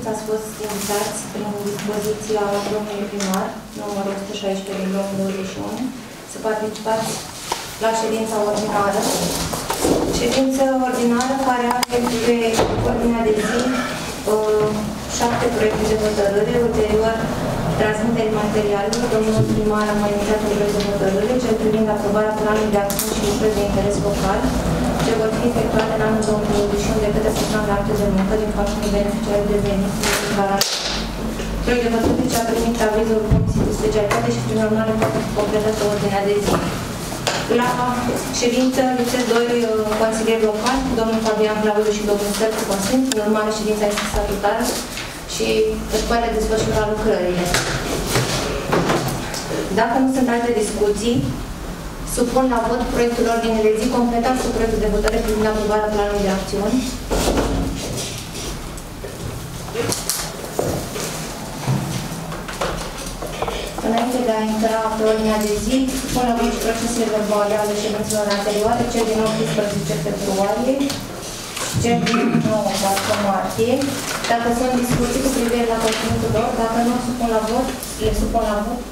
cunoștință ați fost invitați prin dispoziția domnului primar, numărul 116 din 2021, să participați la ședința ordinară. Ședință ordinară care are pe ordinea de zi 7 proiecte de hotărâre, ulterior transmiterii materialelor. Domnul primar a mai inițiat un proiect de hotărâre, cel privind aprobarea planului de acțiuni și lucrări de interes local, ce vor fi efectuate în anul 2021 de către persoane de acte de muncă din factorii beneficiari de venit din garaj. Proiect de hotărâre ce a primit avizul Comisiei de Specialitate și prin urmare poate fi completată ordinea de zi. La ședință lipsesc doi consilieri locali, domnul Fabian Claudiu și domnul Sergiu Consint. În urmare, ședința este statutară și își poate desfășura lucrările. Dacă nu sunt alte discuții, supun la vot proiectul ordinii de zi completat cu proiectul de hotărâre privind aprobarea planului de acțiuni. Înainte de a intra pe ordinea de zi, supun la vot procesele verbale ale ședințelor anterioare, cel din 18 februarie, cel din 9 martie. Dacă sunt discuții cu privire la conținutul lor, dacă nu supun la vot, le supun la vot.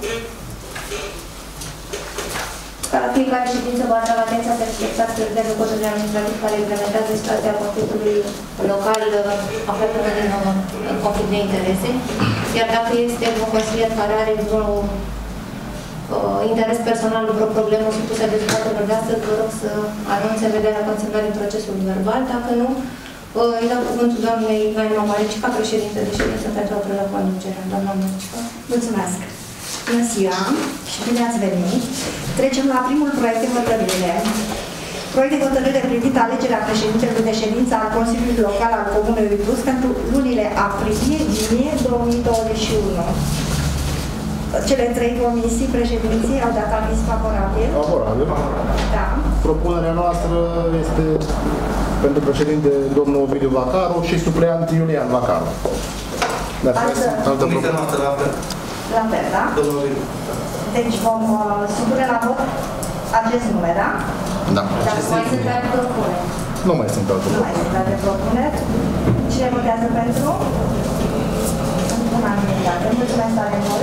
Ca la fiecare ședință vă atrag atenția să respectați prevederile codului administrativ care reglementează situația conflictului local aflat în conflict de interese. Iar dacă este un consilier care are vreun interes personal, vreo problemă supusă de dezbaterilor de astăzi, vă rog să anunțe în vederea consemnării procesului verbal. Dacă nu, îi dau cuvântul doamnei Naima Maricica, președinte de ședință pentru a prelua conducerea. Doamna Maricica. Mulțumesc! Bună ziua și bine ați venit! Trecem la primul proiect de hotărâre. Proiect de hotărâre privind alegerea președintelui de ședință al Consiliului Local al Comunei Uituz pentru lunile aprilie-iunie 2021. Cele trei comisii președinții au dat aviz favorabil. Favorabil. Da. Propunerea noastră este pentru președinte domnul Ovidiu Vacaru și supleant Iulian Vacaru. Comisia noastră la fel. La fel, da? Deci vom supune la vot acest nume, da? Da. Dar mai sunt alte propuneri. Nu mai sunt alte Nu mai sunt alte propuneri. Cine votează pentru? Unanimitate. Mulțumesc tare mult.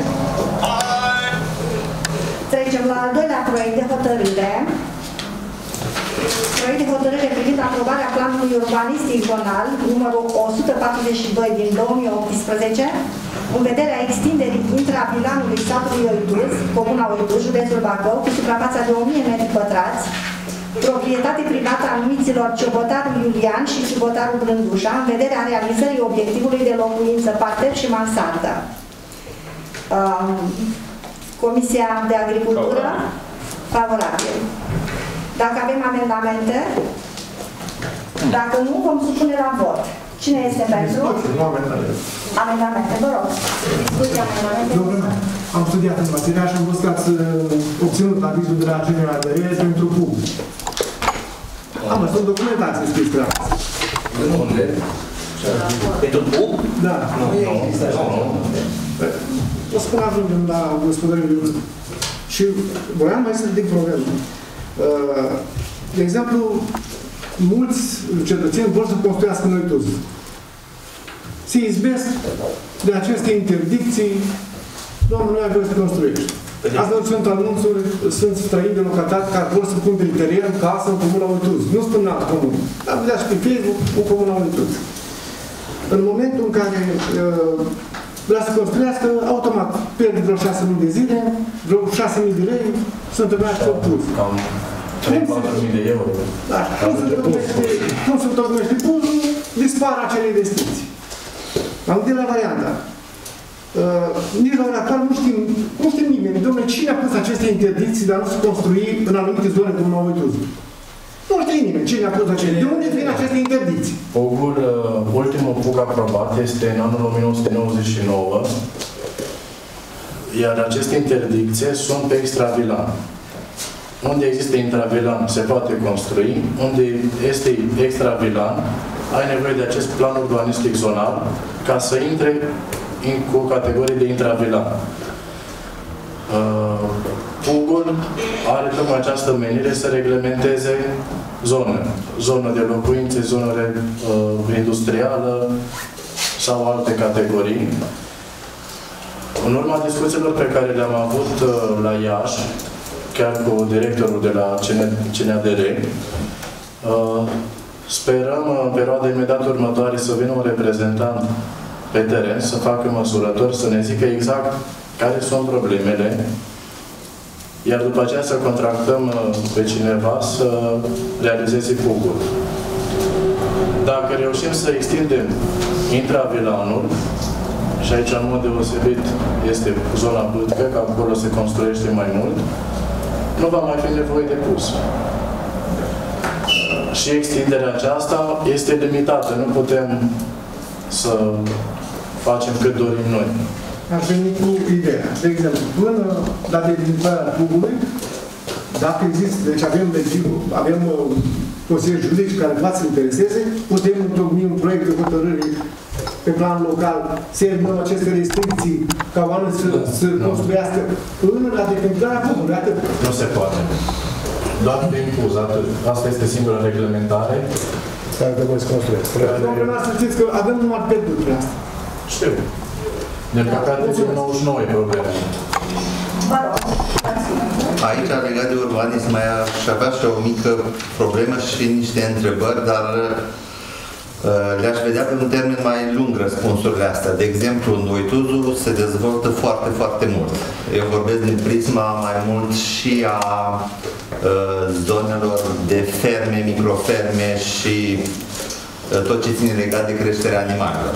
Trecem la al doilea proiect de hotărâre. Proiect de hotărâre privind aprobarea planului urbanistic zonal numărul 142 din 2018 în vederea extinderii intravilanului satului Oituz, Comuna Oituz, județul Bacău, cu suprafața de 1000 m2, proprietate privată a numiților Ciobotaru Iulian și Ciobotaru Brândușa, în vederea realizării obiectivului de locuință, parter și mansardă. Comisia de Agricultură? Favorabil. Dacă avem amendamente? Dacă nu, vom supune la vot. Cine este pentru? Amendamente, vă rog. Discuția amendamente. Am studiat în materia și am văzut că ați obținut avizul de la generală pentru PUB. Am văzut documentație scrisă. Unde? Pentru PUB? Da. O să până ajungem la gospodările. Și voiam mai să ridic problemă. De exemplu, mulți cetățeni vor să construiască în Oituz. Se izbesc de aceste interdicții, domnul, nu ai voie să construiești. Azi nu sunt anunțuri, sunt străini de localitate care vor să cumpere teren, casă în Comuna Oituz. Nu spun în altă comună. Dar vedea și pe Facebook, în Comuna Oituz. În momentul în care vrea să construiască, automat pierde vreo 6.000 de zile, vreo 6.000 de lei, sunt întâlnați pe plus. 3-4.000 de euro. Da. Cum se întocmește puzul, dispar acele investiții. Am gândit la varianta. Nici la ora actuală nu știm nimeni. Dom'le, cine a pus aceste interdicții de a nu se construi în anumite zone de Comuna Oituz? Nu știe nimeni cine a pus aceste. De unde vin aceste interdicții? PUG-ul, ultimul PUG aprobat este în anul 1999, iar aceste interdicții sunt pe extravilan. Unde există intravilan se poate construi, unde este extravilan ai nevoie de acest plan urbanistic zonal ca să intre cu categorii de intravilan. PUG-ul are tocmai această menire să reglementeze zonă de locuințe, zonă industrială, sau alte categorii. În urma discuțiilor pe care le-am avut la Iași, chiar cu directorul de la CNADR, sperăm în perioada imediat următoare să vină un reprezentant pe teren, să facă măsurători, să ne zică exact care sunt problemele, iar după aceea să contractăm pe cineva să realizeze pugul. Dacă reușim să extindem intravilanul, și aici în mod deosebit este zona Bâtcă, că acolo se construiește mai mult, nu va mai fi nevoie de pus. Și extinderea aceasta este limitată, nu putem să facem cât dorim noi. Aș veni cu ideea. De exemplu, până la delimitarea pugului, dacă există, deci avem consilieri juridici care poate să intereseze, putem întocmi un proiect de hotărâre pe plan local, să eliminăm aceste restricții ca oamenii să construiască până la delimitarea pugului. Atât. Nu se poate. Doar prin puz, atât. Asta este singura reglementare care trebuie să construiesc. Domnule, să știți că avem numai pe după asta. Știu. De păcate, din 99 e problema. Aici, legat de urbanism, mai aș avea și o mică problemă și niște întrebări, dar le-aș vedea pe un termen mai lung răspunsurile astea. De exemplu, în Oituzu se dezvoltă foarte, foarte mult. Eu vorbesc din prisma mai mult și a zonelor de ferme, microferme și tot ce ține legat de creșterea animalelor.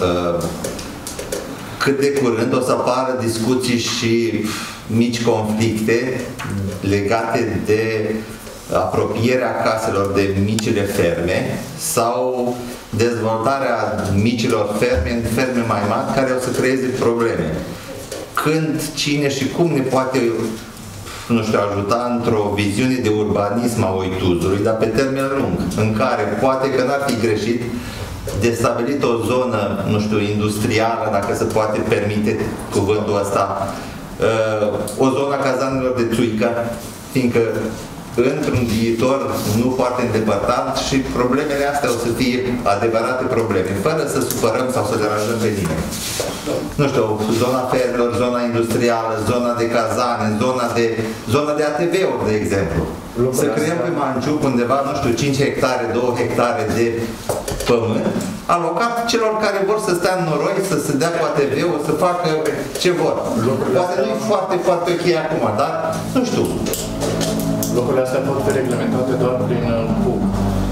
Cât de curând o să apară discuții și mici conflicte legate de apropierea caselor de micile ferme sau dezvoltarea micilor ferme în ferme mai mari care o să creeze probleme. Când, cine și cum ne poate, nu știu, ajuta într-o viziune de urbanism a Oituzului, dar pe termen lung, în care poate că n-ar fi greșit de stabilit o zonă, nu știu, industrială, dacă se poate permite cuvântul ăsta, o zonă a cazanelor de țuică, fiindcă într-un viitor nu foarte îndepărtat și problemele astea o să fie adevărate probleme, fără să supărăm sau să deranjăm pe nimeni. Nu știu, zona fermelor, zona industrială, zona de cazane, zona de ATV-uri, de exemplu. Să creăm pe Manciuc undeva, nu știu, 5 hectare, 2 hectare de pământ, alocat celor care vor să stea în noroi, să se dea cu ATV-ul, să facă ce vor. Poate nu e foarte, foarte ok acum, dar nu știu. Lucrurile astea pot fi reglementate doar prin PUC.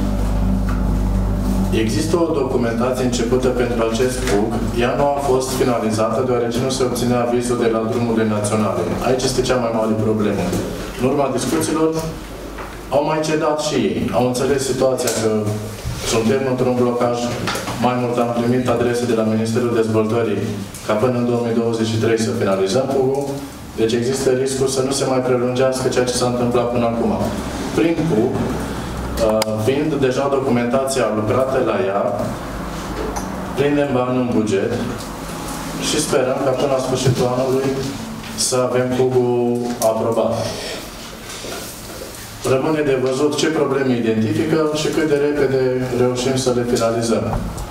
Există o documentație începută pentru acest PUC. Ea nu a fost finalizată deoarece nu se obține avizul de la drumurile naționale. Aici este cea mai mare problemă. În urma discuțiilor au mai cedat și ei. Au înțeles situația că suntem într-un blocaj. Mai mult am primit adrese de la Ministerul Dezvoltării ca până în 2023 să finalizăm PUC-ul. Deci există riscul să nu se mai prelungească ceea ce s-a întâmplat până acum. Prin PUC, fiind deja documentația lucrată la ea, prindem bani în buget și sperăm ca până la sfârșitul anului să avem PUC-ul aprobat. Rămâne de văzut ce probleme identifică și cât de repede reușim să le finalizăm.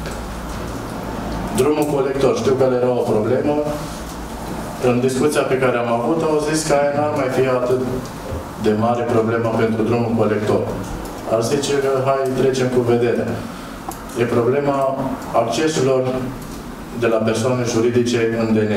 Drumul colector, știu că era o problemă. În discuția pe care am avut, au zis că aia n-ar mai fi atât de mare problemă pentru drumul colector. Ar zice că hai, trecem cu vedere. E problema acceselor de la persoane juridice în DN.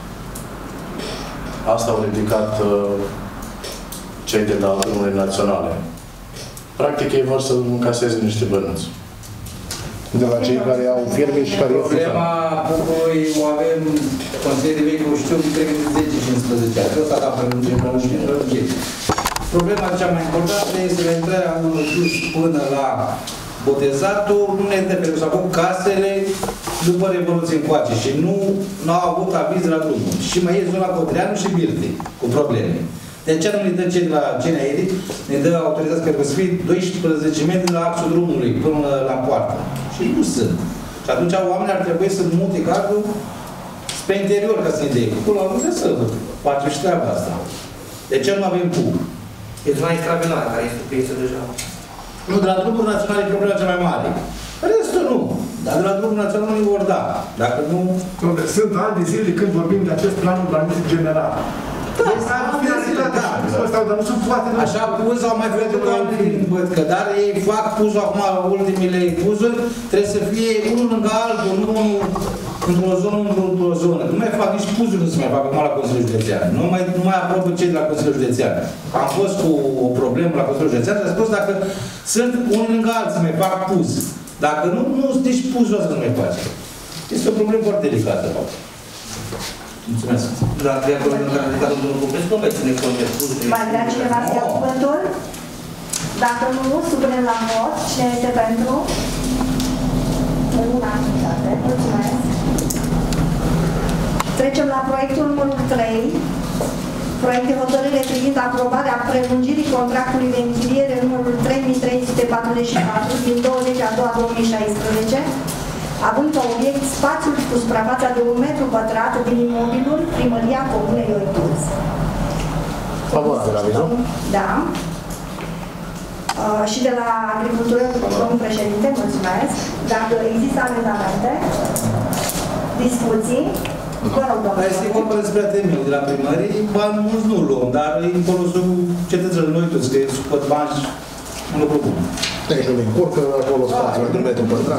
Asta au ridicat cei de la drumurile naționale. Practic, ei vor să încaseze niște bănuți. De la cei care au firme și care problema PUC-ului o avem Consiliul de Vehicul, știu, cred că de 10-15 ani. Ăsta dacă prelungim, prelungim. Problema cea mai importantă este intrarea unui dus până la Botezatul, nu ne interferă. S-au făcut casele după Revoluție încoace și nu au avut aviz la drumul. Și mai e zona Cotreanu și Birte, cu probleme. De aceea nu ne dă cei de la CNADR, ne dă autorizați că să fie 12 metri la axul drumului, până la poartă. Și nu sunt. Și atunci oamenii ar trebui să mute gardul spre interior, ca să-i dea. Până la urmă să face și treaba asta. De ce nu avem PUC? E zona extravenală care este prinsă deja. Nu, de la drumul național e problema cea mai mare. Restul nu. Dar de la drumul național nu vor da. Dacă nu... Sunt ani de zile când vorbim de acest plan urbanistic general. Da, dar nu sunt toate. Așa pus au mai văzut văd că, dar ei fac puzul acum, ultimele puzuri, trebuie să fie unul lângă altul, nu într-o zonă, într-o zonă. Nu mai fac nici puzuri, nu se mai fac acum la Consiliul Județean. Nu mai aprobă cei de la Consiliul Județean. Am fost cu o problemă la Consiliul Județean și a spus dacă sunt unul lângă alții, mai fac puz. Dacă nu, nici puzul ăsta nu mai face. Este o problemă foarte delicată. Mulțumesc. Da, de acord în care dedicat domnul Popescu, nu mai ține cont de spus. Mai vrea cineva să ia cuvântul? Dacă nu, supunem la vot. Cine este pentru? În unanimitate. Mulțumesc. Trecem la proiectul numărul 3. Proiect de hotărâre privind aprobarea prelungirii contractului de închiriere numărul 3344 din 20/2/2016, având ca obiect spațiul cu suprafața de 1 metru pătrat din imobilul Primăria Comunei Oituz. Favorabil, avizul? Da. Și de la Agricultură, domnul președinte, mulțumesc. Dacă există amendamente, discuții, vă rog, domnule. Este vorba despre ATM-ul de la primărie, bani mulți nu luăm, dar e în folosul cetățenilor noi toți, că scot bani și un lucru bun. Deci nu încurcă acolo spațiul de 1 metru pătrat.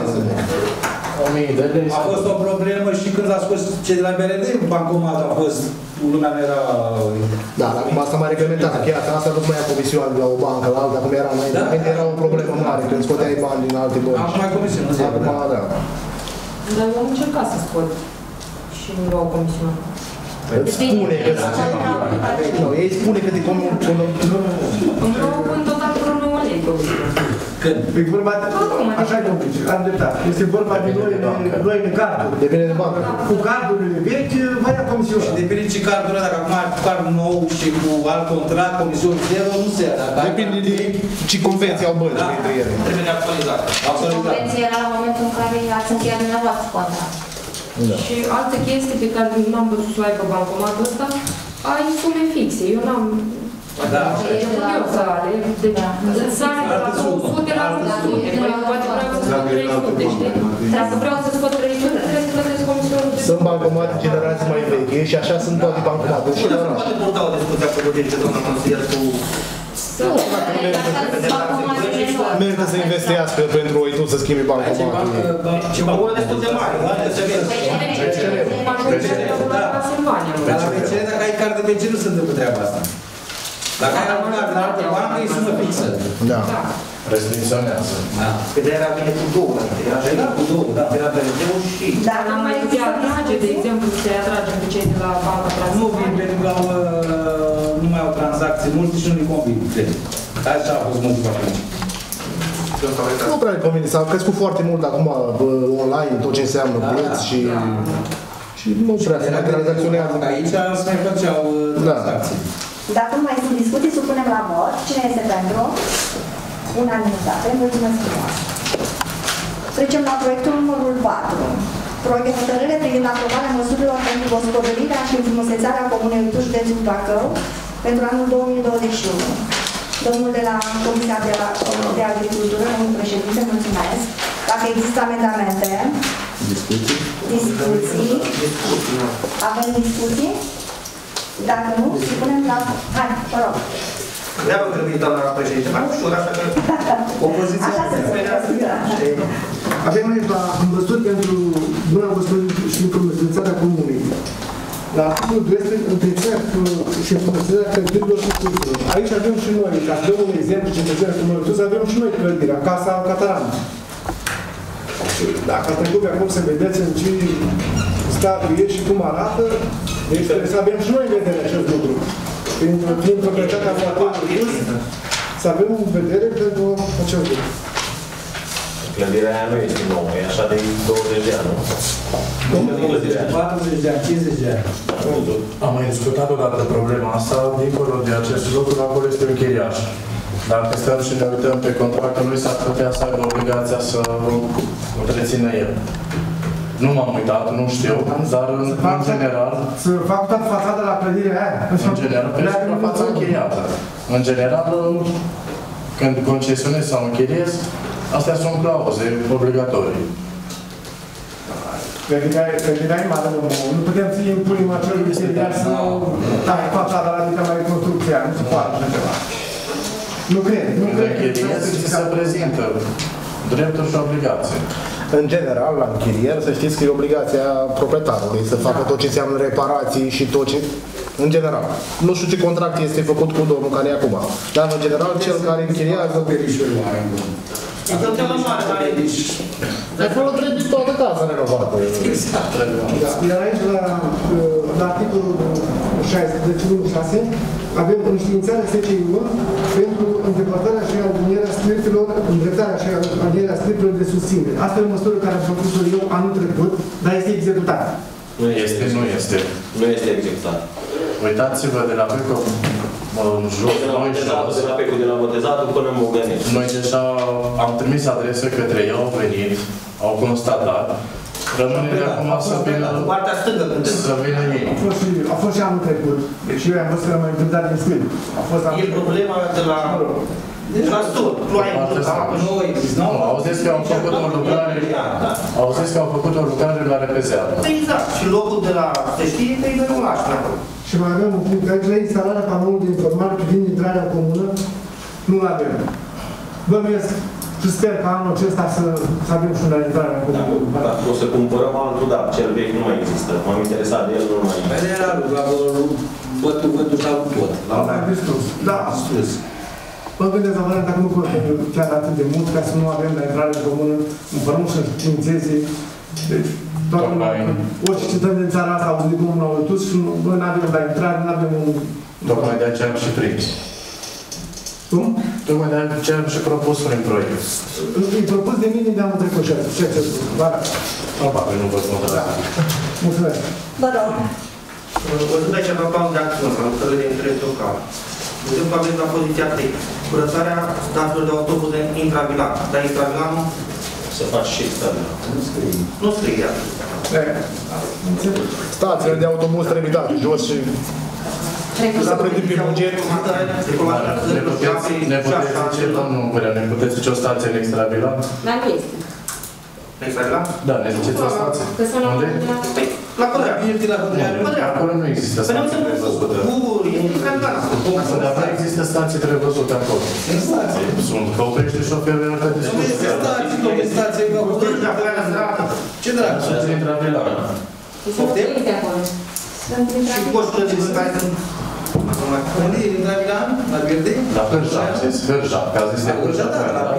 A fost o problemă și când a scos cei de la BRD, bancomat a fost, lumea nu era... Da, dar acum asta mai reglementat. Piața asta nu mai ia comisioane de la o bancă la alta, cum era înainte. Înainte era o problemă mare, când scoteai bani din alte bănci. Acum mai comisioane, nu zic. Acum, da. Dar eu am încercat să scot și nu luau comisioane. Îți spune că... Nu, ei spune că te Îmi luau în total vreo 9 lei comisioane. Când? E vorba de... Așa e complice, am dreptat. Este vorba de noile carduri. Depinde de bancă. Cu cardurile vechi, vă ia comisiune. Și depinde ce cardul ăla, dacă acum ai card nou și cu alt contract, comisiune zero, nu se ia. Depinde de ce convenții au bănci între ele. Trebuie actualizat. Convenția era la momentul în care ați încheiat dumneavoastră contract. Da. Și altă chestie pe care nu am văzut să o aibă bancomatul ăsta, ai sume fixe. Eu n-am... Da, eu să ale. Deci, îți sare de la 200 la 100. Poate vreau să scot 300, știi? Dacă vreau să scot 300, trebuie să plătesc comisionul de... Sunt bancomate generații mai vechi și așa sunt toate bancomate. Și la oraș. Poate purta o discuție cu de doamna consilier cu... Merită să investească pentru Oituz să schimbi bancomatul. Și bancul destul de mare, da? Dar la BCR, dacă ai card de BCR, nu se întâmplă treaba asta. Dacă ai un card de altă bancă, e sumă fixă. Da. Restricționează. Da. Pe de era bine cu două, era cu două, da. Era BRD-ul și... Dar Am mai atrage, de exemplu, să-i atragem pe cei de la Banca Transilvania. Nu vin pentru că nu mai au tranzacții multe și nu-i convin, cred. Așa a fost motivul atunci. Nu prea le convine. S-a crescut foarte mult acum online, tot ce înseamnă plăți și... Și nu prea se mai tranzacționează. Aici se mai făceau tranzacții. Dacă nu mai sunt discuții, supunem la vot. Cine este pentru? Unanimitate. Mulțumesc frumos. Trecem la proiectul numărul 4. Proiect de hotărâre privind aprobarea măsurilor pentru gospodărirea și înfrumusețarea Comunei Oituz, județul Bacău, pentru anul 2021. Domnul de la Comisia de Agricultură, domnul președinte, mulțumesc. Dacă există amendamente. Discuții. Avem discuții? Dacă nu, supunem la... Hai, vă rog. Ne-am grăbit, doamna președinte, mai ușor, așa că... Opoziția se avem aici la măsuri pentru buna gospodărie și înfrumusețarea comunei. La articolul 12, întreținerea și înfrumusețarea clădirilor și cursurilor. Aici avem și noi, ca să dăm un exemplu cetățenilor comunități, avem și noi clădirea, Casa Cataran. Dacă ați trecut pe acum să vedeți în ce stat e și cum arată, deci trebuie să avem și noi în vedere acest lucru. Prin proprietatea poate să avem în vedere pentru acest lucru. Clădirea aia nu este nouă, e așa de 20 de ani, nu? 40 de ani, 50 de ani. Am mai discutat odată problema asta, dincolo de acest lucru, acolo este un chiriaș. Dacă stăm și ne uităm pe contractul lui, s-ar putea să aibă obligația să o întrețină el. Nu m-am uitat, nu știu, dar în general... Să fac tot fațada la clădirea aia? În general, pentru fața închiriată. În general, când concesionezi sau închiriezi, Astea sunt clauze obligatorii. Credinai mare nu putem să impunem acel chiriar să tai fațada la adică mai construcția, nu se poate așa ceva. Nu cred. Se prezintă drepturi și obligații. În general, la închirier, să știți că e obligația proprietarului să facă tot ce înseamnă reparații și tot ce... În general. Nu știu ce contract este făcut cu domnul care e acum. Dar, în general, cel care închiriază... Acolo trebuie toată casa renovată. Exact. Iar aici, la articolul 61.6, avem înștiințarea SCI-ului pentru îndepărtarea și alinierea striptelor, îndreptarea și alinierea striptelor de susținere. Asta e o măsură care am făcut-o eu anul trecut, dar este executată. Nu este. Nu este executat. Uitați-vă de la Peco în jos, de la Peco, de la Botezatul până în Mogănești. Noi deja am trimis adrese către ei, au venit, au constatat. Rămâne de acum să vină ei. A fost și anul trecut. Deci eu am văzut că am întâmplat din scris. E problema de la stul. Nu, au zis că au făcut o lucrare. Au zis că au făcut o lucrare la repezeală. Exact. Și locul de la se știe că e de nu așa. Și mai avem un punct aici la instalarea panoului de informare privind intrarea în comună. Nu-l avem. Bănuiesc și sper că anul acesta să avem și una intrare în comună. O să cumpărăm altul, dar cel vechi nu mai există. M-am interesat de el, nu mai există. Care era la vătul și altul tot. L-am distrus. Da. Mă gândesc la varianta că nu costă chiar atât de mult ca să nu avem la intrare în comună un părmânt și științeze. Deci, orice cetățean din țara asta auzi de cum l-au dus și noi nu avem la intrare, nu avem un... Tocmai de aceea am și prins. Cum? Tocmai de aceea am și propus un proiect. E propus de mine de anul trecut și ce ți-a spus? Probabil nu vă spun de Mulțumesc. Vă rog. Văzând aici pe plan de acțiune, la lucrările de interes local. De exemplu, avem la poziția 3. Curățarea stațiilor de autobuze intravilan. Dar intravilanul să faci și extravilan. nu scrie ea. Stațiile de autobuz trebuie date jos și să prinde pe buget. Ne puteți zice, domnul Gărea, ne puteți zice o stație în extravilan? Dar nu este. Extravilan? Da, ne ziceți o stație. Unde? La Codreanu. Acolo nu există stații prevăzute. Dar nu există stații prevăzute acolo. Sunt, că oprește șoferul în altă discuție. Stații, ce drag? Sunt intravilan. Și costurile de care sunt... Unde e intravilan? La Verde? La Hârja, am zis Hârja, că a zis de Hârja.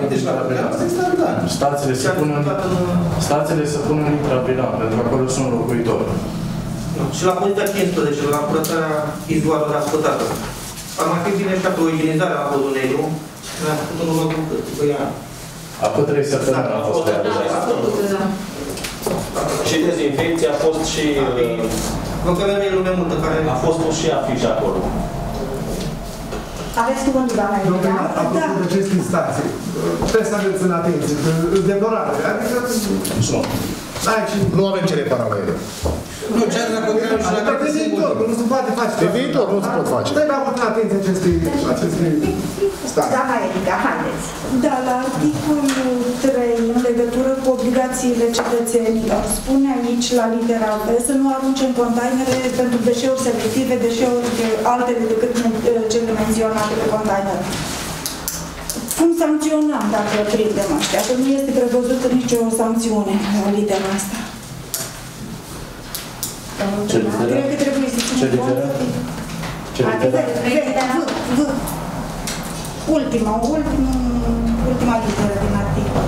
Stațiile se pun în intravilan, pentru că acolo sunt locuitori. Și la poziția 15, la curățarea izoară ascultată. Ar mai fi bine și acolo igienizarea la podul negru. Ne-am făcut în urmă cu 2 ani. Acum 3 săptămâni a fost realizat. Și dezinfecția a fost și... Văd că avem e lume multă care... A fost și afiș acolo. Aveți cuvântul, doamna Iulia? Apropo de aceste stații, trebuie să aveți în atenție, că decorare, adică... Nu avem ce repara la ele. Nu, ce ar la Codreanu și la Dar pe viitor, nu se poate face. Pe viitor nu se pot face. Trebuie avut în atenție aceste stații. Doamna Iulia, haideți. Da, la articolul 3, în legătură cu obligațiile cetățenilor, spune aici, la litera B, să nu arunce în containere pentru deșeuri selective, deșeuri altele decât cele menționate pe container. Cum sancționăm dacă prindem așa? Că nu este prevăzută nicio sancțiune în litera asta. Cred că trebuie să ținem cont. Ultima literă din articol.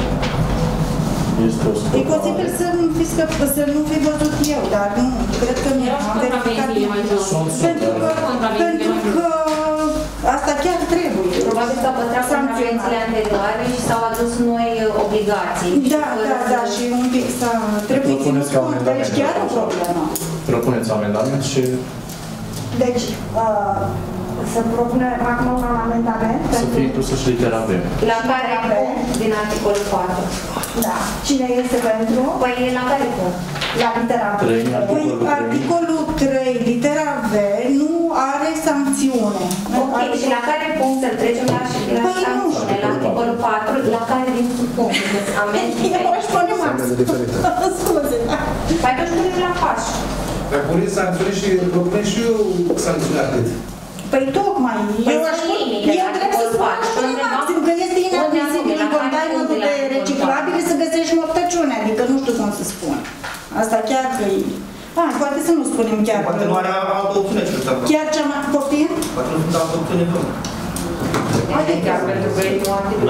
E posibil să nu fi văzut eu, dar nu, cred că nu am verificat. Pentru că asta chiar trebuie. Probabil că păstrat contravențiile anterioare și s-au adus noi obligații. Da, și un pic să trebuie ținut cont, că ești chiar o problemă. Propuneți amendament și... Deci, să propunem acum un amendament. Să fie inclusă și litera B. La care punct din articolul 4? Da. Cine este pentru? Păi la care punct? La litera B. Păi articolul 3, litera B, nu are sancțiune. Ok, și la care punct să trecem la sancțiune? La articolul 4, la care din punct? amenzi diferite. Eu aș pune max. Scuze. Păi atunci punem la paș. Dar pune sancțiuni și propune și eu sancțiuni atât. Păi tocmai, eu aș spune, eu trebuie să spun maxim, că este inadmisibil în containerul de reciclabile să găsești mortăciune, adică nu știu cum să spun. Asta chiar că e... poate să nu spunem chiar. Poate nu are altă opțiune ce ăsta. Chiar cea mai... Poftim? Poate nu sunt altă opțiune nu. Adică, pentru că e nu activ.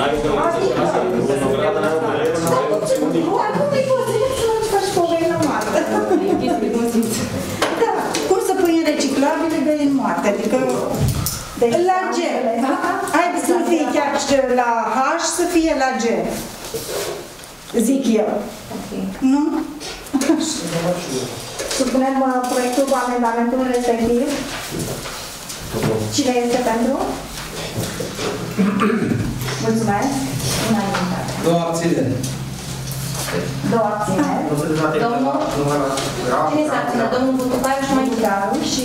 Acum îi poți să nu faci povei la moarte. Da, cum să pui în reciclabile găini moarte? Adică la G. Haideți să nu fie chiar la H, să fie la G. Zic eu. Nu? Supunem proiectul cu amendamentul respectiv. Cine este pentru? Mulțumesc. Unanimitate. 2 abțineri. 2 abțineri. Domnul? Cine s-a abținut? Domnul Butucariu și mai Butucariu și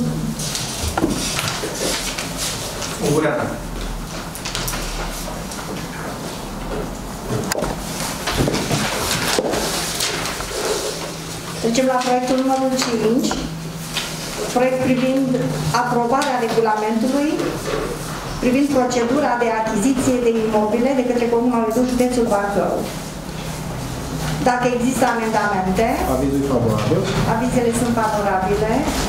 Ungureanu. Trecem la proiectul numărul 5, proiect privind aprobarea regulamentului privind procedura de achiziție de imobile de către Comuna Oiduș, județul Bacău. Dacă există amendamente, avizul favorabil. Avizele sunt favorabile.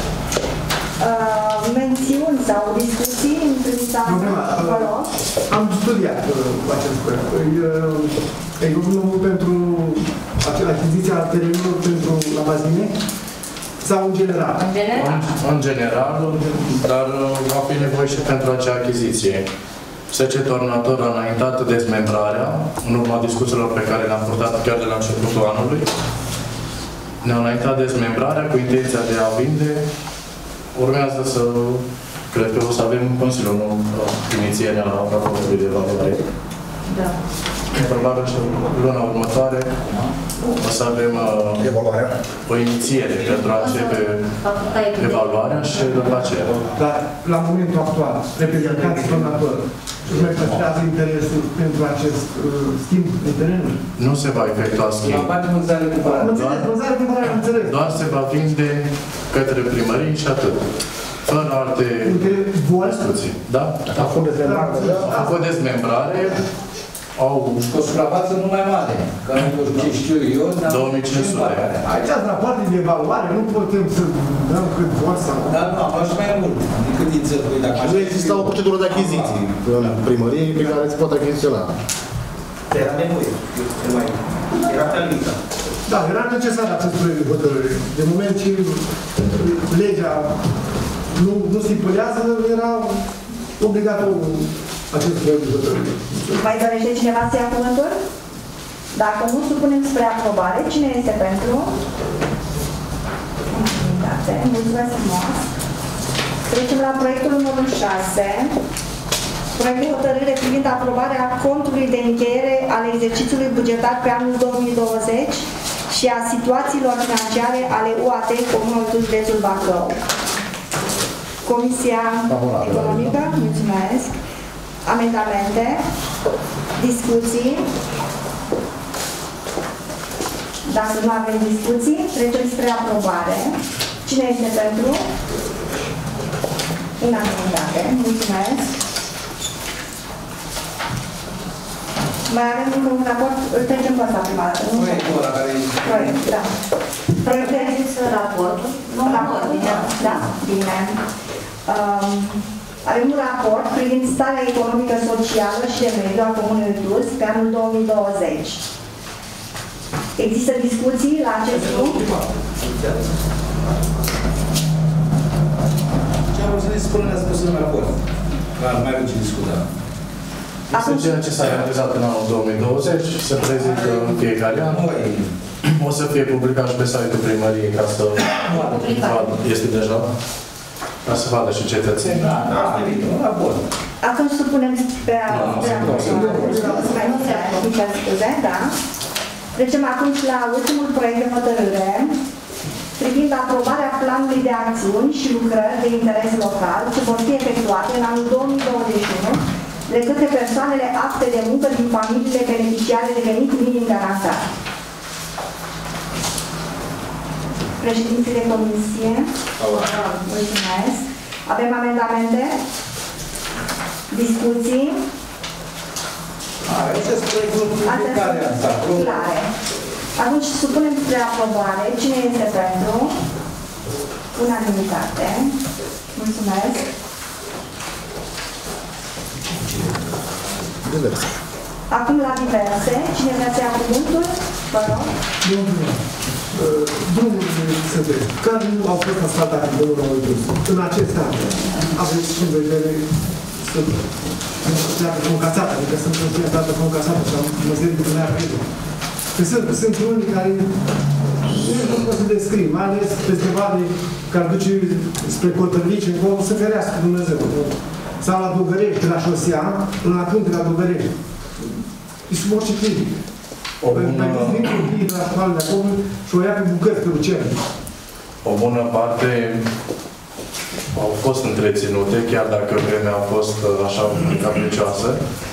Mențiuni sau discuții în privința acolo? Am studiat acest proiect. E unul pentru achiziția terenilor pentru la bazine sau în general? În general, dar va fi nevoie și pentru acea achiziție. SC Tornator a înaintat dezmembrarea, în urma discuțiilor pe care le-am purtat chiar de la începutul anului. Ne-a înaintat dezmembrarea cu intenția de a vinde. Urmează să, cred că o să avem în Consiliu, nu inițierea la raportului de evaluare. Da. Probabil și luna următoare o să avem o inițiere pentru a începe evaluarea și după aceea. Dar la momentul actual, reprezentanții donatori își manifestează interesul pentru acest schimb de terenuri? Nu se va efectua schimb. La parte vânzare-cumpărare. Doar se va vinde către primărie și atât. Fără alte discuții. Da? A fost dezmembrare. A fost dezmembrare. Au o suprafață nu mai mare. Că nu ce știu eu, 2500. Aici sunt rapoarte de evaluare, nu putem să dăm cât vor sau... Dar nu, am și mai mult decât din țări. Nu exista o procedură de achiziții în primărie prin care se poate achiziționa. Era nevoie. Era prea limită. Da, era necesar acest proiect de hotărâre. De moment ce legea nu stipulează, era obligatoriu acest proiect de hotărâre. Mai dorește cineva să ia cuvântul? Dacă nu, supunem spre aprobare. Cine este pentru? Mulțumesc frumos. Trecem la proiectul numărul 6. Proiect de hotărâre privind aprobarea contului de încheiere al exercițiului bugetar pe anul 2020 și a situațiilor financiare ale UAT Comuna Oiduș, județul Bacău. Comisia Economică, mulțumesc. Amendamente, discuții. Dacă nu avem discuții, trecem spre aprobare. Cine este pentru? Unanimitate. Mulțumesc. Mai avem încă un raport, îl trecem pe asta prima dată. Proiectul ăla care e... Proiect, da. Proiectul există raportul. Nu raportul, da. Bine. Avem un raport privind starea economică, socială și de mediu a Comunei Oiduș pe anul 2020. Există discuții la acest punct? Ce am să ne spună, ne-a spus în raport. Dar mai avem ce discuta. Este ceea ce s-a realizat în anul 2020, se prezintă în fiecare an. O să fie publicat și pe site-ul primăriei ca să este deja. Ca să vadă și cetățenii. Da, un raport. Atunci supunem pe da. Trecem atunci la ultimul proiect de hotărâre privind aprobarea planului de acțiuni și lucrări de interes local ce vor fi efectuate în anul 2021 de de către persoanele apte de muncă din familiile beneficiare de venit minim garantat. Președinții de comisie. Mulțumesc. Avem amendamente? Discuții? Clare. Atunci supunem spre aprobare. Cine este pentru? Unanimitate. Mulțumesc. Diverse. Acum la diverse. Cine vrea să ia cuvântul? Vă rog. Drumurile sunt care nu au fost asfaltate de unul mai dus. În acest an aveți în vedere sunt pleacă concațată, adică sunt dată concațată sau măsării de mea primă. Sunt unii care nu pot să descrii, mai ales peste vale care duce spre Cotărlici, încolo, să ferească Dumnezeu. Sau la Dugărești, de la șosea, până la punte la Dugărești. E sub orice clinic. Mai gândit din copiii de la școală de acolo și o ia pe bucăți, pe Lucian. O bună parte au fost întreținute, chiar dacă vremea a fost așa capricioasă.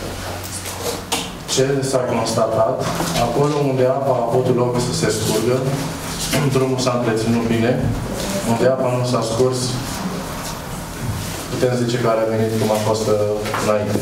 Ce s-a constatat, acolo unde apa a avut loc să se scurgă, drumul s-a întreținut bine, unde apa nu s-a scurs, putem zice că a revenit cum a fost înainte.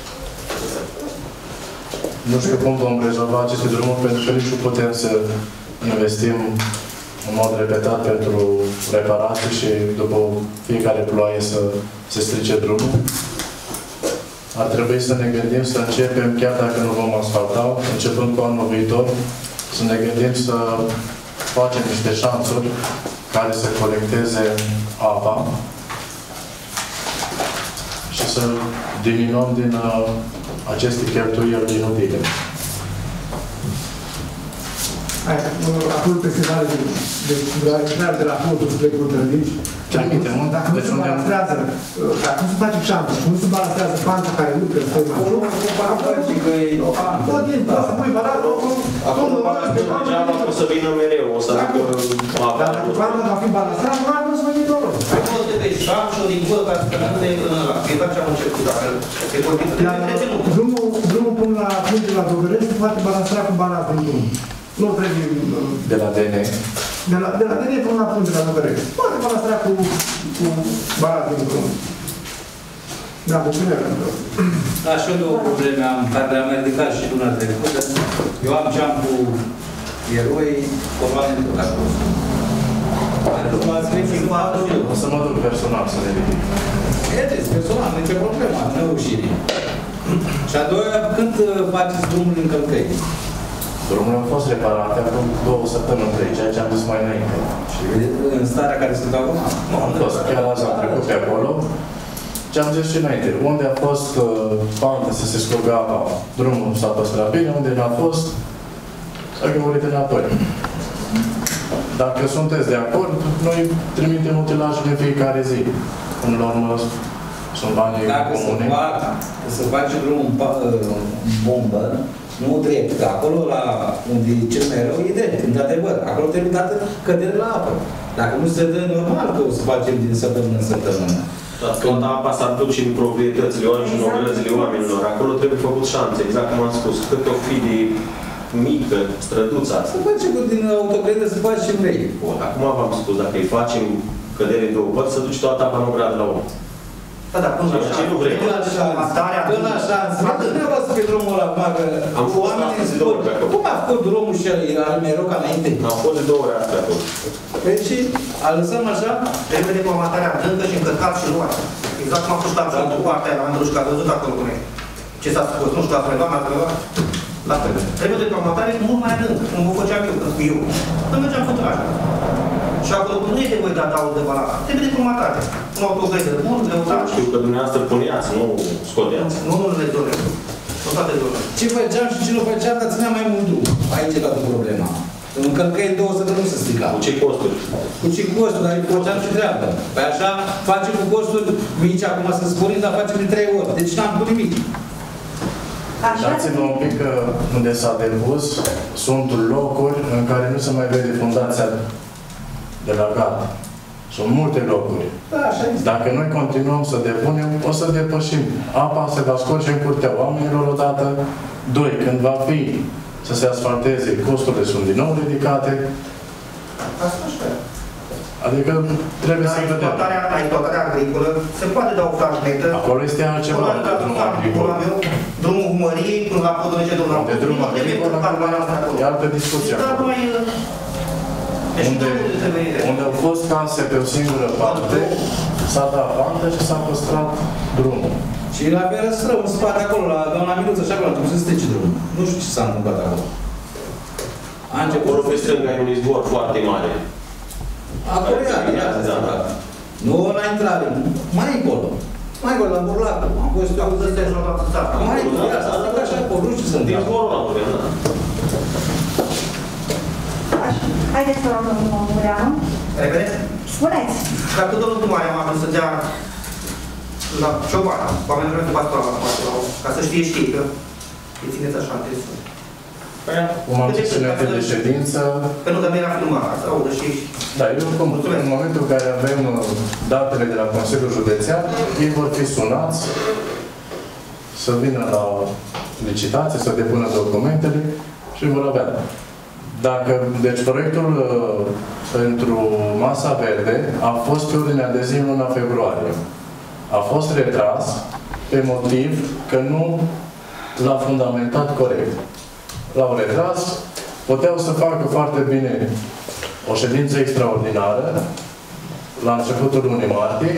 Nu știu cum vom rezolva aceste drumuri, pentru că nici nu putem să investim în mod repetat pentru reparații și după fiecare ploaie să se strice drumul. Ar trebui să ne gândim să începem, chiar dacă nu vom asfalta, începând cu anul viitor, să ne gândim să facem niște șanțuri care să colecteze apa și să diminuăm din aceste cheltuieli inutile. Acolo peste vale de la podul spre Cotărlici, dacă nu se balansează, dacă nu se face șanță și nu se balansează panta care urcă spre mașină, poate să pui balanță, o să vină mereu, o să aducă apa. Dar dacă panta va fi balansată, nu se va fi noroc. Ai fost de pe șanțul din gură ca să de ăla. E doar ce am început, dacă se continuă. Drumul până la punte la Dogărești poate balansa cu balanță în drum. Nu trebuie... De la DN? De la DN până la punte la Dogărești. Poate balansa cu balanță în drum. Da, mulțumesc. Da, și eu două probleme am, care le-am ridicat și luna trecută. Eu am geam cu eroi, coloane de tot acolo. O să mă duc personal să le ridic. Vedeți, personal, nicio problemă, nu ușirii. Și a doua, când faceți drumul în Călcăi? Drumurile au fost reparate acum 2 săptămâni, 3, ceea ce am zis mai înainte. Și în starea care sunt acum? Nu, am fost. Chiar azi am trecut pe acolo. Ce am zis și înainte. Unde a fost pantă să se scurgă apa, drumul s-a păstrat bine. Unde n-a fost, s-a găurit înapoi. Dacă sunteți de acord, noi trimitem utilajele în fiecare zi. Până la urmă, sunt banii comune. Dacă se face drumul în bombă, nu drept. Acolo, la unde e cel mai rău, e drept, într-adevăr. Acolo trebuie dată cădere la apă. Dacă nu se dă, normal că o să facem din săptămână în săptămână. Dar când apa s-ar duce în proprietățile oamenilor și în ogrăzile oamenilor, acolo trebuie făcut șanțe, exact cum am spus. Cât o fi de mică, străduța. Să facem din autocredă, să facem vrei. Bun, acum v-am spus, dacă îi facem cădere în două părți, să duci toată apa în ogradă la om. Da, dar până la ce nu vrei. Până la șansă. Nu trebuie să fie drumul ăla mare. Am fost astăzi de 2 ori pe acolo. Cum a făcut drumul și al mereu ca înainte? Am fost de 2 ori astăzi acolo. Păi și a lăsăm așa? Trebuie de formatarea adâncă și încărcat și luat. Exact cum am fost la partea aia la Andruș, că a văzut acolo cum e. Ce s-a spus, nu știu, la Trăivan, la Trăivan. La fel. Trebuie de formatare mult mai adâncă. Cum vă făceam eu. Când mergeam fătrașa. Și acolo nu e nevoie de adaug de balanță. Trebuie de formatare. Un autogredă bun, greutate. Știu că dumneavoastră puneați, nu scoteați. Nu le zone. Nu toate zonele. Ce făceam și ce nu făceam, dar țineam mai mult drum. Aici e toată problema. Încălcăi în 2 săptămâni nu se strica. Cu ce costuri? Cu ce costuri, dar făceam ce treabă. Păi așa facem cu costuri mici, acum să spunem, dar facem de 3 ori. Deci n-am făcut nimic. Dați-vă un pic că unde s-a depus, sunt locuri în care nu se mai vede fundația de la gard. Și Sunt multe locuri. Da, așa este. Dacă noi continuăm să depunem, o să depășim. Apa se va scurge în curtea oamenilor odată. 2. Când va fi să se asfalteze, costurile sunt din nou ridicate. Asta așa. Adică trebuie să vedem. La exploatarea agricolă se poate da o fragmentă. Acolo este altceva. Drumul Humăriei până la podul de drumul. De drum agricol, e altă discuție. Unde au fost case pe o singură parte, s-a dat bandă și s-a păstrat drumul. Și la Verăstrău, în spate acolo, la doamna Miluță și acolo, trebuie să strice drumul. Nu știu ce s-a întâmplat acolo. Acolo pe stânga e un izvor foarte mare. Acolo e, nu la intrare, mai încolo. Mai încolo, la Burlacu. Am fost eu acolo să mai încolo, asta e așa acolo, nu știu ce sunt. Izvorul la Burlacu, da. Haideți să luăm domnul Mureanu. Repede? Spuneți. Dacă domnul Dumare m-a vrut să dea la Cioban, oamenii vreau să pastoral, ca să știe că îi țineți așa în testul. Cum am zis înainte de ședință... Pentru că nu era filmat, să audă și... Da, eu în momentul în care avem datele de la Consiliul Județean, ei vor fi sunați să vină la licitație, să depună documentele și vor avea. Deci proiectul pentru Masa Verde a fost pe ordinea de zi în luna februarie. A fost retras pe motiv că nu l-a fundamentat corect. L-au retras, puteau să facă foarte bine o ședință extraordinară la începutul lunii martie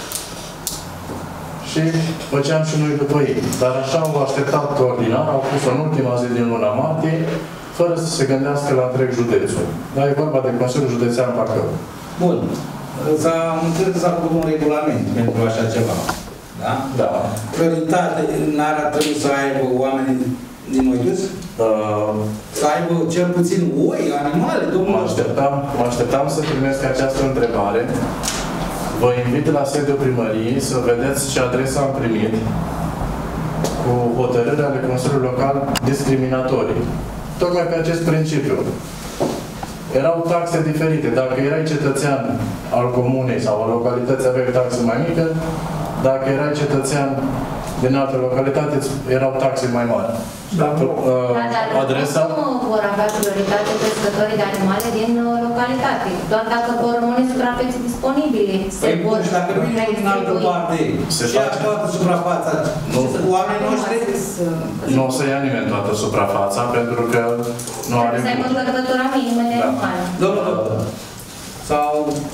și făceam și noi după ei. Dar așa au așteptat ordinar, au pus în ultima zi din luna martie, fără să se gândească la întreg județul. Dar e vorba de Consiliul Județean Bacău. Bun. Am înțeles că s-a făcut un regulament pentru așa ceva. Da? Da. Prioritate n-ar trebui să aibă oamenii din Oiduz? Să aibă cel puțin oi, animale, domnul? Mă așteptam să primesc această întrebare. Vă invit la sediul primăriei să vedeți ce adresă am primit cu hotărârea ale Consiliului Local discriminatorii. Tocmai pe acest principiu. Erau taxe diferite. Dacă erai cetățean al comunei sau al localității, aveai taxe mai mică. Dacă erai cetățean din altă localitate, erau taxe mai mari. Dar adresa... nu vor avea prioritate crescătorii de animale din localitate. Doar dacă vor rămâne suprafețe disponibile. Păi bun, și dacă nu e din altă parte, și ia toată suprafața, oamenii noștri... Nu o să ia nimeni toată suprafața, pentru că nu are... Să aibă încărcătura minimă de animale. Domnul, sau...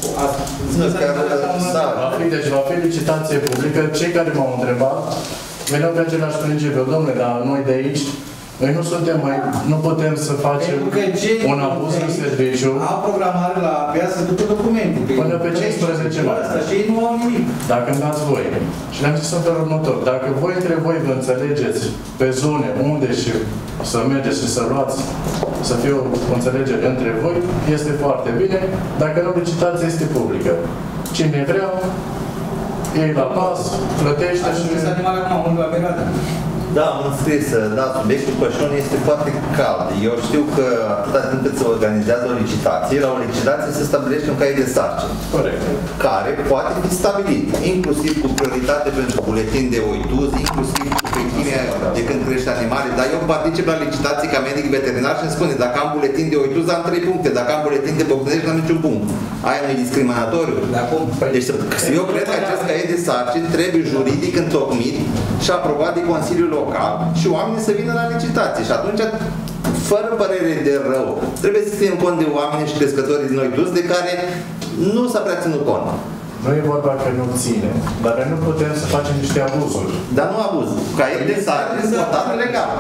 Deci va fi licitație publică. Cei care m-au întrebat veneau pe același principiu. Dom'le, dar noi de aici, noi nu suntem mai... Nu putem să facem un abuz în serviciu. Au programare la piață după documente. Până pe 15 mai. Și ei nu au nimic. Dacă îmi dați voi. Și le-am zis în felul următor. Dacă voi între voi vă înțelegeți pe zone unde și să mergeți și să luați, să fie o înțelegere între voi, este foarte bine. Dacă nu, licitația este publică. Cine vrea, ei la pas, plătește și... Ați animale acum, unul la perioadă. Da, am înscris, da, subiectul Pășun este foarte cald. Eu știu că atâta timp cât se organizează o licitație, la o licitație se stabilește un caiet de sarcini. Corect. Care poate fi stabilit, inclusiv cu prioritate pentru buletin de oituz, inclusiv cu prechimea de când crește animale. Dar eu particip la licitații ca medic veterinar și îmi spune, dacă am buletin de oituz, am 3 puncte, dacă am buletin de bocnești, n-am niciun punct. Aia nu e discriminatoriu. Deci eu cred că acest caiet de sarcini trebuie juridic întocmit și aprobat de Consiliul Local și oamenii să vină la licitație. Și atunci, fără părere de rău, trebuie să ținem cont de oameni și crescătorii din Oiduz de care nu s-a prea ținut cont. Nu e vorba că nu ține, dar noi nu putem să facem niște abuzuri. Dar nu abuz. Caiet de sarcini votat legal.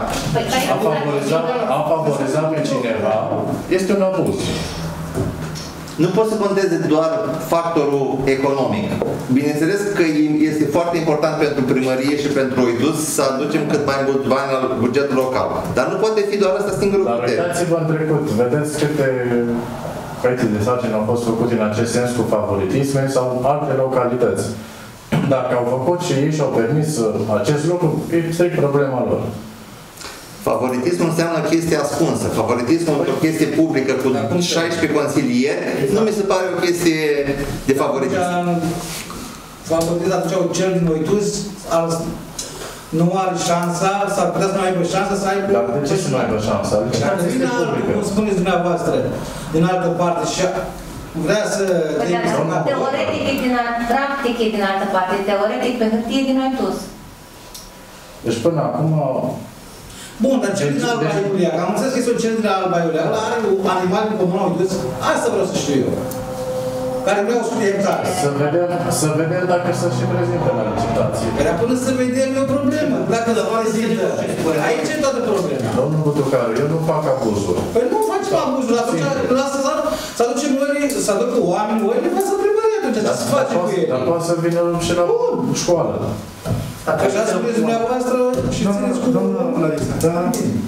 A favorizat pe cineva este un abuz. Nu pot să conteze doar factorul economic. Bineînțeles că este foarte important pentru primărie și pentru Oiduz să aducem cât mai mult bani la bugetul local. Dar nu poate fi doar asta singurul criteriu. Dar uitați-vă în trecut. Vedeți câte caiete de sarcini au fost făcute în acest sens cu favoritisme sau alte localități. Dacă au făcut și ei și au permis acest lucru, e strict problema lor. Favoritismul înseamnă chestie ascunsă. Favoritismul într-o chestie publică cu 16 consilieri nu mi se pare o chestie de favoritism. Favoritism atunci cel din Oituz nu are șansa, s-ar putea să nu aibă șansa să aibă... Dar de ce să nu aibă șansa? Cum spuneți dumneavoastră, din altă parte și vrea să... Teoretic e din practic e din altă parte, teoretic pe hârtie din Oituz. Deci până acum... Bun, dar cel din Alba Iulia, am înțeles că este un cel din Alba Iulia, ăla are animale în comună Oituz, asta vreau să știu eu. Care vreau 100 de hectare. Să vedem dacă să și prezintă la licitație. Dar până să vedem e o problemă. Dacă se prezintă, aici e toată problema. Domnul Butucaru, eu nu fac abuzuri. Păi nu facem abuzuri, atunci lasă să aducem oile, să aducă oameni oile, să facă primărie atunci, ce să face cu ei? Dar poate să vină și la școală. Așa spuneți dumneavoastră și țineți cu... Doamna Larisa, dar...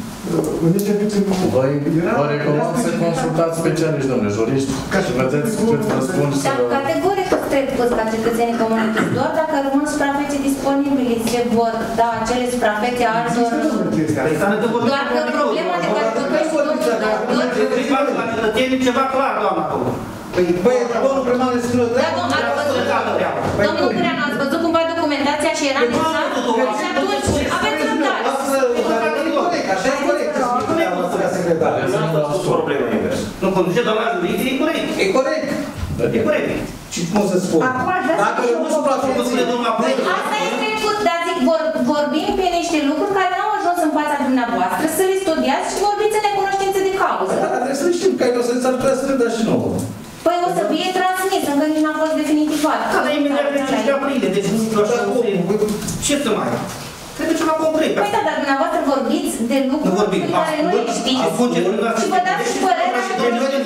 Vă recomand să consultați specialiști, domnule juriști, și vedeți cât răspuns... Dar categoric trebuie pus ca cetățenii comunități, doar dacă rămân suprafețe disponibile, se vor da acele suprafețe altor... Doar că problema de care vorbești, cetățenii ceva clar, doamna. Păi, domnul primar le spune... Domnul Cureanu, ați văzut cumva documentația și era necesară? Și atunci, aveți răbdare. Așa e corect. A spus problema invers. Nu conduce doamna juridică, e corect. E corect. E corect. Și cum să spun? Dacă nu suprafețe... Asta e trecut, dar zic, vorbim pe niște lucruri care n-au ajuns în fața dumneavoastră, să le studiați și vorbiți în necunoștință de cauză. Dar trebuie să știm că o să-ți ar putea să le dea și nouă. Păi o să fie transmis, încă nici n-a fost definitivat. Dar imediat de 5 aprilie, deci nu știu așa cum... Ce să mai... Trebuie ceva concret. Păi da, dar dumneavoastră vorbiți de lucruri pe care nu le știți și vă dați și părerea și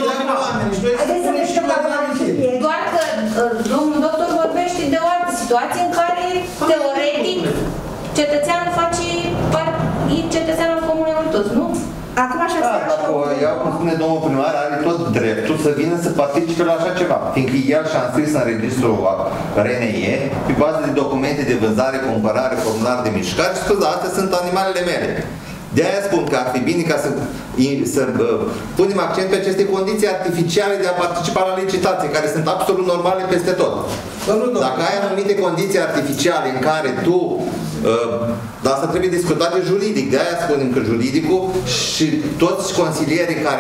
doar că domnul doctor vorbește de o altă situație în care, teoretic, cetățeanul face cetățeanul comunei Oituz, nu? Acum așa ea, cum spune domnul primar, are tot dreptul să vină să participe la așa ceva, fiindcă el și-a înscris în registrul RNE pe bază de documente de vânzare, cumpărare, formular de mișcare și spus, da, astea sunt animalele mele. De-aia spun că ar fi bine ca să punem accent pe aceste condiții artificiale de a participa la licitație, care sunt absolut normale peste tot. Dacă ai anumite condiții artificiale în care tu dar asta trebuie discutat de juridic, de aia spunem că juridicul și toți consilierii care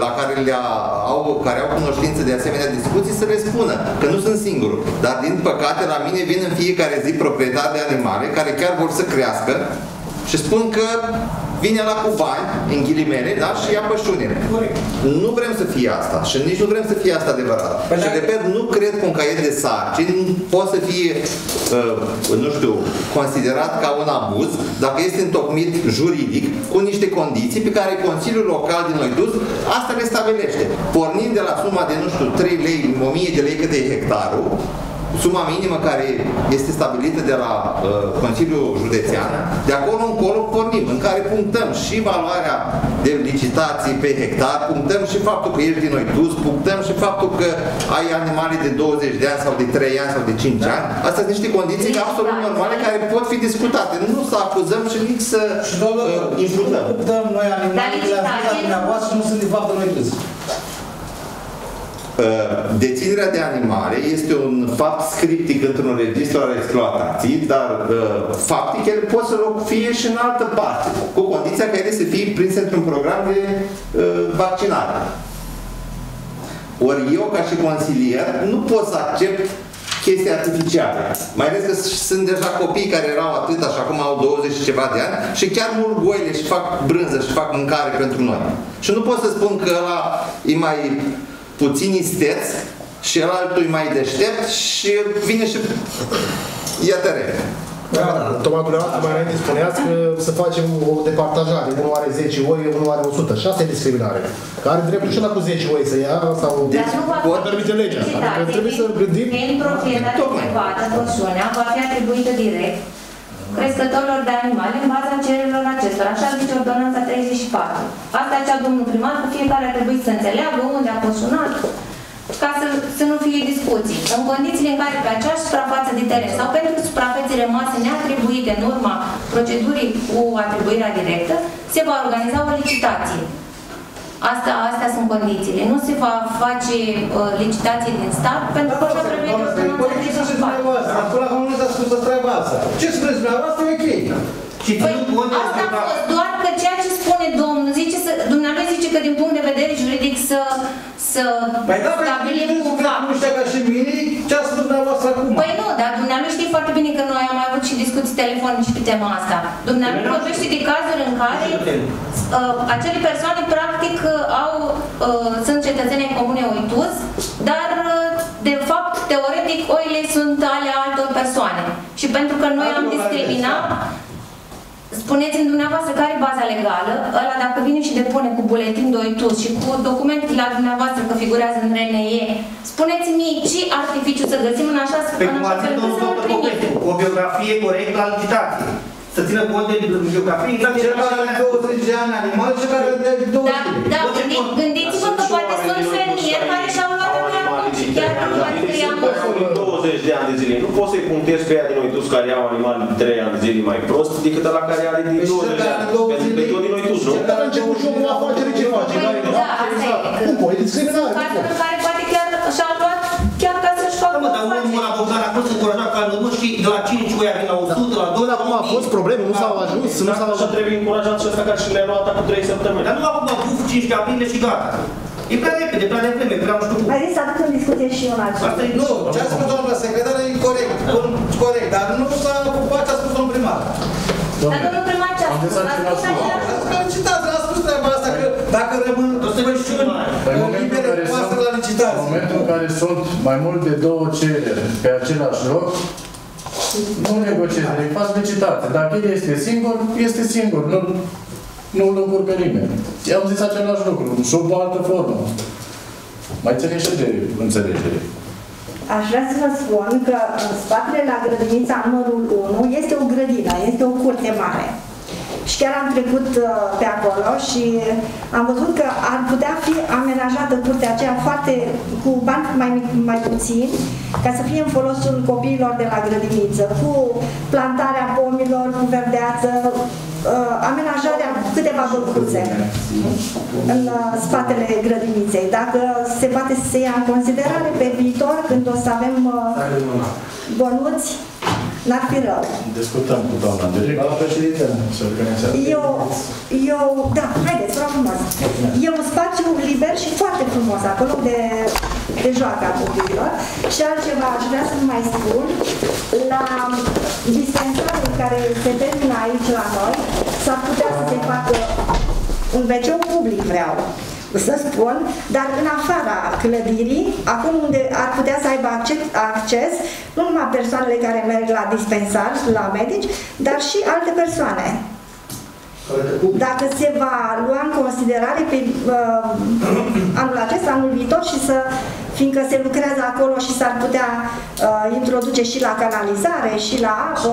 au cunoștință de asemenea discuții să le spună, că nu sunt singuri. Dar din păcate la mine vin în fiecare zi proprietari de animale care chiar vor să crească și spun că vine la cu bani, în ghilimele, da? Și ia pășunile. Nu vrem să fie asta și nici nu vrem să fie asta adevărat. Și repet, nu cred că un caiet de sarcini poate să fie, nu știu, considerat ca un abuz dacă este întocmit juridic cu niște condiții pe care Consiliul Local din Oituz asta le stabilește. Pornind de la suma de, nu știu, 3 lei, 1000 de lei cât e hectarul, suma minimă care este stabilită de la Consiliul Județean, de acolo încolo pornim, în care punctăm și valoarea de licitații pe hectar, punctăm și faptul că ești din Oituz, punctăm și faptul că ai animale de 20 de ani sau de 3 ani sau de 5 ani. Astea sunt niște condiții absolut normale care pot fi discutate. Nu să acuzăm și nici să imputăm. Punctăm noi animalele la dumneavoastră nu sunt de fapt în Oituz. Deținerea de animale este un fapt scriptic într-un registru al exploatației, dar faptic el poate să fie și în altă parte, cu condiția ca ele să fie prinse într-un program de vaccinare. Ori eu, ca și consilier, nu pot să accept chestii artificiale. Mai ales că sunt deja copii care erau atât, așa cum au 20 și ceva de ani, și chiar mult goile și fac brânză și fac mâncare pentru noi. Și nu pot să spun că ăla e mai puțin isteț și altul e mai deștept și vine și ia teren. Tocmai dumneavoastră mai înainte spuneați că să facem o departajare. Unul are 10 oi, unul are 100. Și asta e discriminare. Că are dreptul și la cu 10 oi să ia sau... Deci pot permite legea. Adică trebuie să gândim... În proprietate privată, pășunea va fi atribuită direct crescătorilor de animale în baza cererilor acestora. Așa zice ordonanța 34. Asta cea domnul primar, că fiecare a trebuit să înțeleagă unde a pășunat. ca să nu fie discuții. În condițiile în care pe aceeași suprafață de teren sau pentru suprafețe rămase neatribuite în urma procedurii cu atribuirea directă, se va organiza o licitație. Astea sunt condițiile. Nu se va face licitație din stat, pentru că așa prevede ordonanța 34. Acolo nu s-a spus treaba asta. Ce spuneți dumneavoastră e ok. Păi, asta a fost, doar că ceea ce spune domnul, dumnealui zice că din punct de vedere juridic să stabilim cumva. Nu știu ca și mine, ce a spus dumneavoastră acum? Păi nu, dar dumnealui știe foarte bine că noi am mai avut și discuții telefonice pe tema asta. Dumnealui vorbește de cazuri în care acele persoane practic sunt cetățeni ai Comunei Oituz, dar de fapt, teoretic, oile sunt ale altor persoane. Și pentru că noi am discriminat, spuneți-mi dumneavoastră care e baza legală, ăla dacă vine și depune cu buletin de Oituz și cu documentele la dumneavoastră că figurează în RNE, spuneți-mi ce artificiu să găsim în așa fel încât să nu-l primim. O biografie corectă la licitație. Să țină cont de biografie, exact cel care are 20 de ani animal și care are 20 de ani. Da, gândiți-vă că poate sunt fermieri care și-au luat și chiar că nu va scria 20 de ani de zile. Nu poți să-i puntezi pe ea din Oituz care au animale de 3 ani de zile mai prost decât ăla care are din 20 de ani. Pentru că tot din Oituz, nu? Dar a început și omul afacere ce face. Da, asta e. Cum poate? E discriminare. Cazuri în care poate chiar și-au luat chiar ca să-și facă dar unul la Bogdan a fost încurajat ca nu știi de la 5 oi vin la 100, la 2, acum a fost probleme, nu s-au ajuns, nu s-au ajuns. Trebuie încurajat și ăsta care și le-a luat acum 3 săptămâni. Dar nu acum a pus 15 aprilie și gata. E prea repede, prea devreme, prea nu știu cum. Mai zis să aduc în discuție și un alt. Nu, ce a spus domnul secretar e corect, dar nu s-a ocupat ce a spus domnul primar. Dar domnul primar ce a spus? A spus treaba asta, că dacă rămân libere poate la licitație. În momentul în care sunt mai mult de 2 cereri pe același loc, nu negociezi, îi faci licitație. Dacă el este singur, este singur. Nu-l încurcă nimeni. I-am zis același lucru, sub o altă formă. Mai ține și de înțelegere. Aș vrea să vă spun că în spatele la grădinița numărul 1 este o grădină, este o curte mare. Și chiar am trecut pe acolo și am văzut că ar putea fi amenajată curtea aceea foarte, cu bani mai puțini, ca să fie în folosul copiilor de la grădiniță, cu plantarea pomilor, cu verdeață, amenajarea câteva băcuțe în spatele grădiniței. Dacă se poate să se ia în considerare pe viitor, când o să avem bănuți, n-ar fi rău. Discutăm cu doamna direct. La președinte, se organizează. Da, haideți, vreau frumos. E un spațiu liber și foarte frumos, acolo de joacă a copiilor. Și altceva aș vrea să mai spun, la dispensarul care se termină aici la noi, s-ar putea să se facă un WC public, vreau să spun, dar în afara clădirii, acolo unde ar putea să aibă acces nu numai persoanele care merg la dispensar, la medici, dar și alte persoane. Dacă se va lua în considerare pe anul acesta, anul viitor și fiindcă se lucrează acolo și s-ar putea introduce și la canalizare și la apă.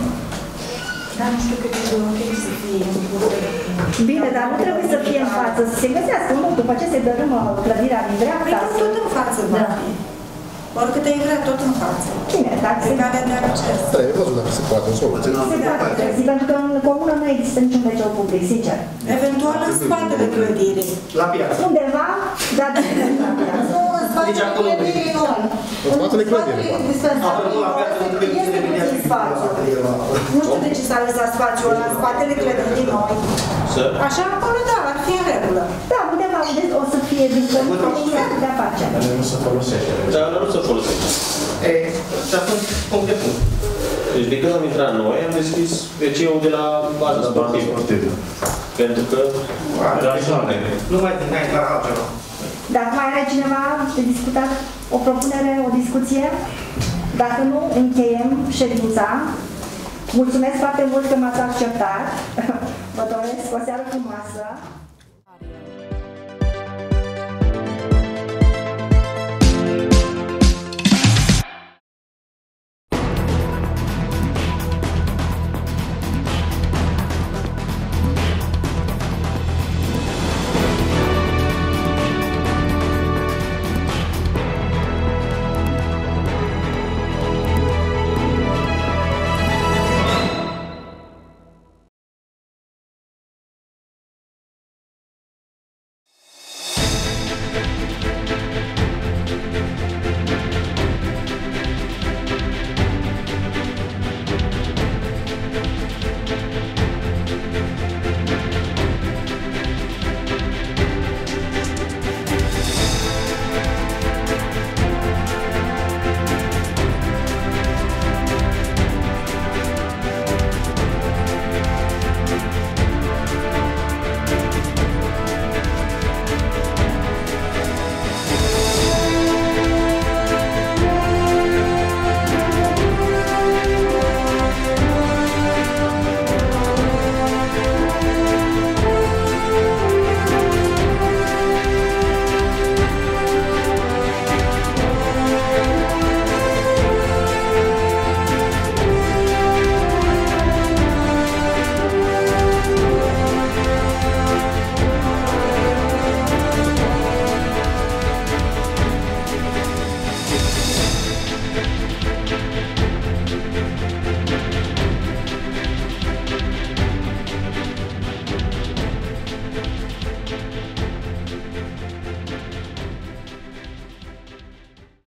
Dar nu știu cât de ok să fie. Bine, dar nu trebuie să fie în față, să se găsească unul după ce se dărâmă clădirea din dreapta. Păi tot în față va fi. Oricât e vrea, tot în față. Bine, dacă se calea de acces. Trebuie văzut dacă se poate în soluție. Se poate, pentru că în comună nu există niciun wc public, sincer. Eventual în spatele clădirii. La piață. Undeva, dar nu la piață. Nu, în spatele clădirii noi. În spatele clădirii, Este puțin spațiu. Nu știu de ce s-a lăsat spațiul ăla în spatele clădirii noi. Așa acolo, da, ar fi în regulă. Da, undeva unde o să fie disponibil și s-ar putea face. Dar nu se folosește. Dar nu se folosește. Și atunci, punct de punct. Deci de când am intrat noi, am deschis WC-ul de la baza sportivă. Pentru că... Nu mai ai la altceva. Dacă mai are cineva de discutat o propunere, o discuție, dacă nu, încheiem ședința. Mulțumesc foarte mult că m-ați acceptat. Vă doresc o seară frumoasă.